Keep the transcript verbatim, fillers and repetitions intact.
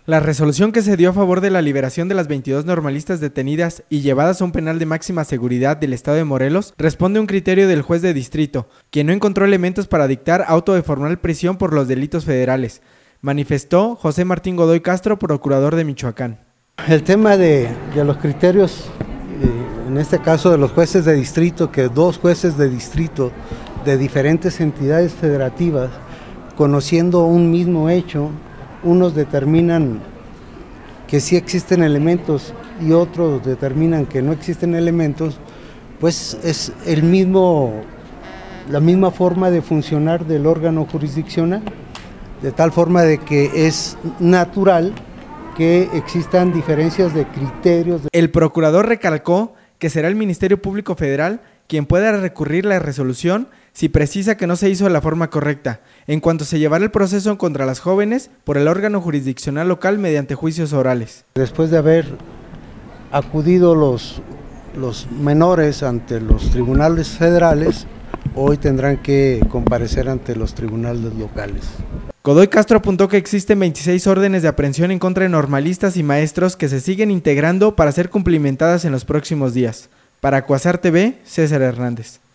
La resolución que se dio a favor de la liberación de las veintidós normalistas detenidas y llevadas a un penal de máxima seguridad del estado de Morelos responde a un criterio del juez de distrito, quien no encontró elementos para dictar auto de formal prisión por los delitos federales, manifestó José Martín Godoy Castro, procurador de Michoacán. El tema de, de los criterios, eh, en este caso de los jueces de distrito, que dos jueces de distrito de diferentes entidades federativas, conociendo un mismo hecho, unos determinan que sí existen elementos y otros determinan que no existen elementos, pues es el mismo, la misma forma de funcionar del órgano jurisdiccional, de tal forma de que es natural que existan diferencias de criterios. El procurador recalcó que será el Ministerio Público Federal quien pueda recurrir la resolución si precisa que no se hizo de la forma correcta, en cuanto se llevará el proceso contra las jóvenes por el órgano jurisdiccional local mediante juicios orales. Después de haber acudido los, los menores ante los tribunales federales, hoy tendrán que comparecer ante los tribunales locales. Godoy Castro apuntó que existen veintiséis órdenes de aprehensión en contra de normalistas y maestros que se siguen integrando para ser cumplimentadas en los próximos días. Para Cuasar T V, César Hernández.